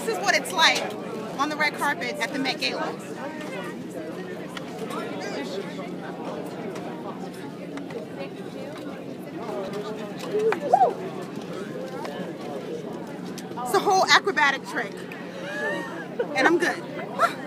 this is what it's like on the red carpet at the Met Gala. It's a whole acrobatic trick. And I'm good.